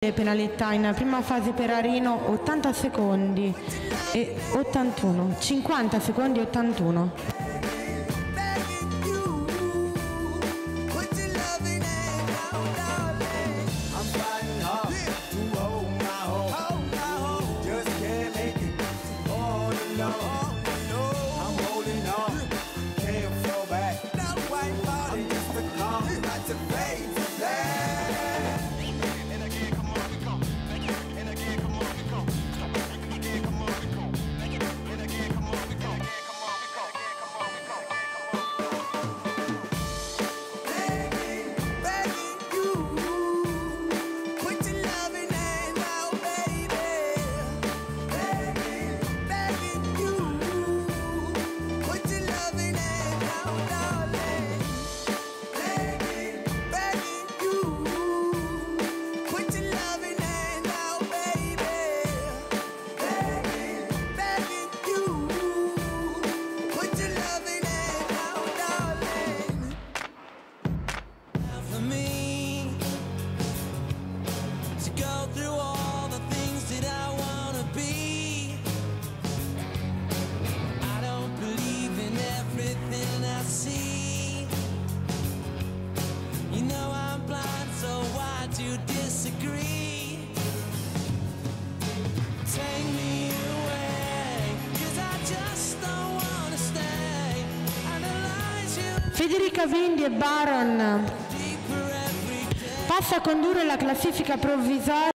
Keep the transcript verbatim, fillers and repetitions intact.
Penalità in prima fase per Arino ottanta secondi e ottantuno, cinquanta secondi e ottantuno. Federica Vindi e Baron passa a condurre la classifica provvisoria